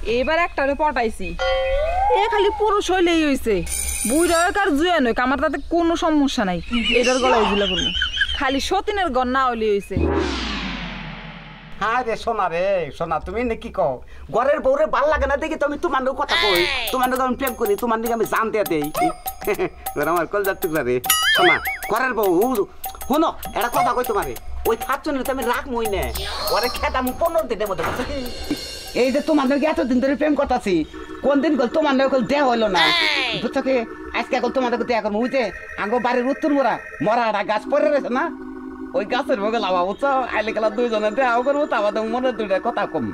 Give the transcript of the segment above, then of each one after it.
এবার একটারে পটাইছি এ খালি পুরুষ হইলেই হইছে বুইরা কার জুয়া নয় আমার তাতে কোনো সমস্যা নাই এটার গলায় ঝুলা করবো খালি সতীনের গণ না হইলেই হইছে হ্যাঁ রে সোনা রে সোনা তুমি নাকি কও ঘরের বউরে ভাল লাগে না দেখি তুমি তোমার কথা কই তোমার আমি প্রেম করি তোমার দিকে আমি জানতে দেই আমার কলজার টুকরা রে সোনা ঘরের বউ শুনো এটা কথা কই তোমারে ওই থাকছনে তুমি রাখ মই না ওরে খেতা মু 15 দিনের মধ্যে এই যে তোমার নাকি এতদিন ধরে প্রেম করতেছি কোন দিন কল তোমার নাকি দেয়া হইলো না বুঝছো কি আজকে কল তোমার নাকি দেয়া করবো বুঝতে আঙ্গো বাড়ির উত্তর মরা গাছ পরে রয়েছে না ওই গাছের ভোগে লাভা বুঝছো আইলে গেলা দুইজনে দেওয়া করবো তা আমাদের মনে দুইটা কথা কম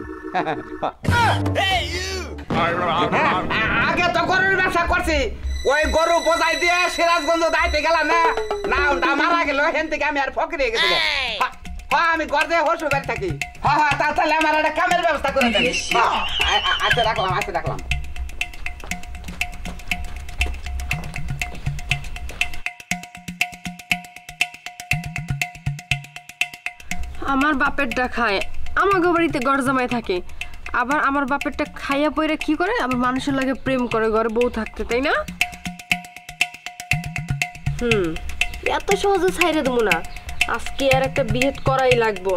আগে তো গরুর ব্যবসা করছি ওই গরু বোঝাই দিয়ে সিরাজগঞ্জ দাইতে গেলাম না না মারা গেল হেন থেকে আমি আর ফকরে গেছি আমি ঘর দিয়ে হসু বাড়ি থাকি হ্যাঁ তাহলে আমার একটা কামের ব্যবস্থা করে দেন আচ্ছা রাখলাম আমার বাপেরটা খায় আমার বাড়িতে ঘর জামাই থাকে আবার আমার বাপেরটা খাইয়া পইরা কি করে আবার মানুষের লাগে প্রেম করে ঘরে বউ থাকতে তাই না এত সহজে ছাইরে দেবো না আজকে আর একটা বিয়ে করাই লাগবো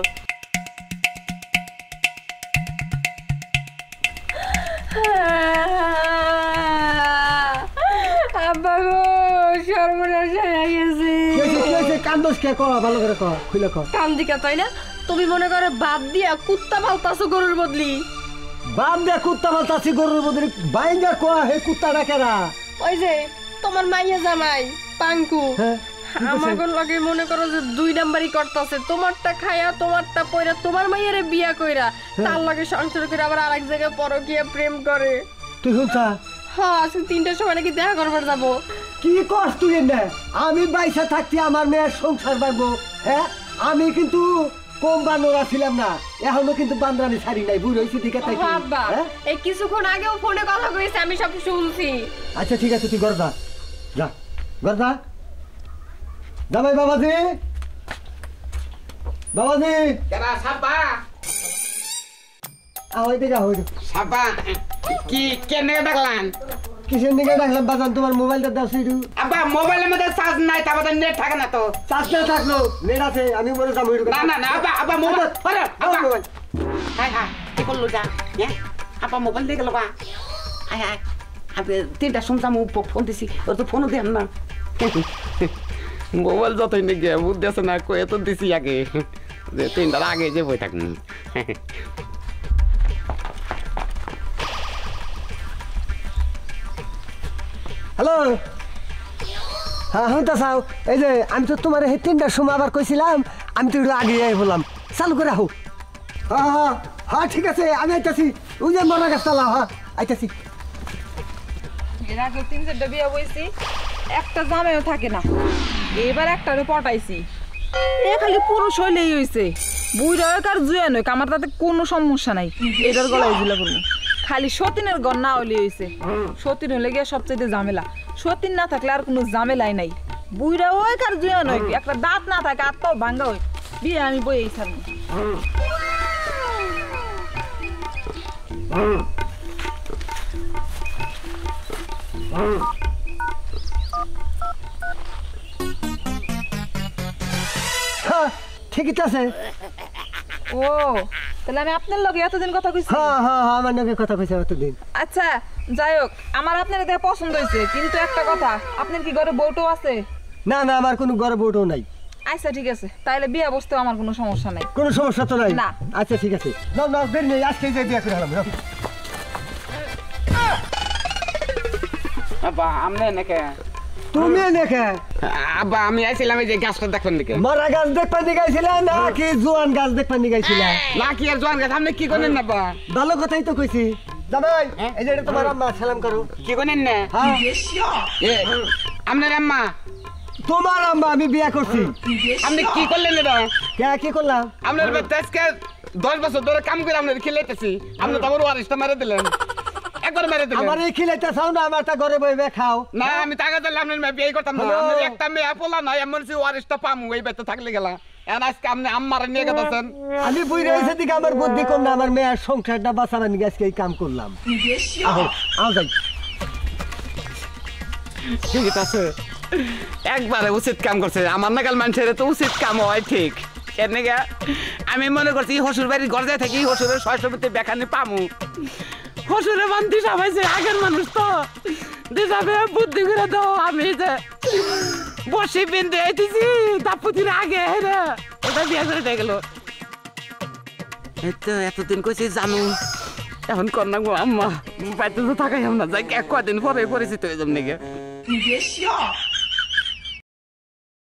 আব্বা গো সর্বনাশ হয়ে গেছে কান্দোস কে কও ভালো করে কও খুলে কও কান্দি কে তাই না তুমি মনে করে বাদ দিয়া কুত্তা পালতাছো গরুর বদলি বাদ দিয়া কুত্তা পালতাছি গরুর বদলি বাইঙ্গা কও হে কুত্তাটা কেরা ওই যে তোমার মাইয়া জামাই পাঙ্কু আমাগো লাগে মনে করো যে 2 নাম্বারই করতেছে তোমারটা খায়া তোমারটা পয়রা তোমার মাইয়ারে বিয়া কইরা তার লাগে সংসার করে আবার আরেক জায়গায় পরকীয়া প্রেম করে তুই শুনছা হ্যাঁ আজকে 3টার সময় নাকি দেখা করবার যাব কি করছ তুই না আমি বাইসা থাকতে আমার মেয়ের সংসার বাঁধবো হ্যাঁ আমি কিন্তু কম বানরা ছিলাম না এখনো কিন্তু বান্দরানি ছাড়ি নাই বুড়ো হইছি দিকে তাই বাবা এই কিছুক্ষণ আগেও ফোনে কথা কইছে আমি সব শুনছি আচ্ছা ঠিক আছে তুই ঘর যা ঘর যা জামাই বাবাজি কেরা সাব্বা আওই দিকে আওই সাব্বা কি কেনে ডাকলাম কিসের দিকে ডাকলাম বাজান তোমার মোবাইলটা দাও সিটু আব্বা মোবাইলের মধ্যে চার্জ নাই তা আমাদের নেট থাকে না তো চার্জ না থাকলো নেট আছে আমি মনে যাবো না আব্বা মোবাইল আরে আব্বা মোবাইল হাই কি করলো যা হ্যাঁ আব্বা মোবাইল দিয়ে গেল বা হাই আপনি 3টার সময় আমি ফোন দিছি ওর তো ফোনও দেন না মোবাইল যতই নাকি বুদ্ধি আছে না কয়ে তো দিছি আগে যে 3টার আগে যে বই থাকুন হ্যালো হ্যাঁ হুঁতা চাও এই যে আমি তো তোমার এই 3টার সময় আবার কইছিলাম আমি তো একটু আগে বললাম চালু করে আহো হ্যাঁ ঠিক আছে আমি আইতাছি ওই যে মনে গাছ চালাও হ্যাঁ আইতাছি এর আগে 3-4টা বিয়ে বইছি একটা জামাইও থাকে না এবার একটারে পটাইছি এ খালি পুরুষ হইলেই হইছে বুইরা কার জুয়া নয় আমার তাতে কোনো সমস্যা নাই এটার গলায় ঝুলা করবো খালি সতীনের গণ না হইলেই হইছে সতীন হলে গিয়ে সবচেয়ে ঝামেলা সতীন না থাকলে আর কোনো ঝামেলাই নাই বুইরা ওই কার জুয়া নয় একটা দাঁত না থাকে আত্মাও ভাঙ্গা হয় বিয়ে আমি বই ছাড়বো ঠিকই আছে ও তাহলে আমি আপনার লগে এতদিন কথা কইছি আমার লগে কথা কইছি এতদিন আচ্ছা যাই হোক আমার আপনার দেখা পছন্দ হয়েছে কিন্তু একটা কথা আপনার কি ঘরে বউটো আছে না আমার কোনো ঘরে বউটো নাই আচ্ছা ঠিক আছে তাহলে বিয়ে বসতেও আমার কোনো সমস্যা নাই কোনো সমস্যা তো নাই না আচ্ছা ঠিক আছে না বের নেই আজকে যাই বিয়ে করে হলাম আব্বা আমনে নাকি তুমি নাকি আব্বা আমি আইছিলাম এই যে গাছটা দেখবেন নাকি মরা গাছ দেখবেন নাকি আইছিলা নাকি জোয়ান গাছ দেখবেন নাকি আইছিলা নাকি আর জোয়ান গাছ আপনি কি করেন না আব্বা ভালো কথাই তো কইছি জামাই এই যে তোমার আম্মা সালাম করো কি করেন না হ্যাঁ এ আপনার আম্মা তোমার আম্মা আমি বিয়ে করছি আপনি কি করলেন এটা কি করলাম আপনার আজকে 10 বছর ধরে কাম করে আপনার খেলাইতেছি আপনি তো আমার ওয়ারিসটা মেরে দিলেন একবার মেরে দিলেন আমার এই খেলাইতে চাও না আমার তা ঘরে বইবে খাও না আমি টাকা দিলে আপনার বিয়ে করতাম না একটা মেয়ে পোলা নাই এমন ওয়ারিসটা পামু এই বেতে থাকলে গেলা এখন আজকে আপনি আম্মারে নিয়ে গেছেন। আমি বুঝে হয়েছে দিকে আমার বুদ্ধি কম না, আমার মেয়ের সংসারটা বাঁচাবার নিয়ে আজকে এই কাম করলাম। আহো আও যাই। ঠিক আছে, একবারে উচিত কাম করছে। আমার নাগাল মানুষের তো উচিত কাম হয় ঠিক। কেন গা আমি মনে করছি হসুর বাড়ির ঘর যায় থাকি হসুরের শয়সমিতে বেখানে পামু। হসুরে মান দিশা পাইছে, আগের মানুষ তো দিশা পেয়ে বুদ্ধি করে দাও। আমি যে বসে বিন্দু এসেছি দাপুতির আগে রে ওটা বিয়ে করে দিয়ে গেল। এতদিন কইছি জানু, এখন কন্যা গো আম্মা পাইতে তো থাকাই না, যাই কদিন পরে পরিচিত হয়ে যাম নাকি।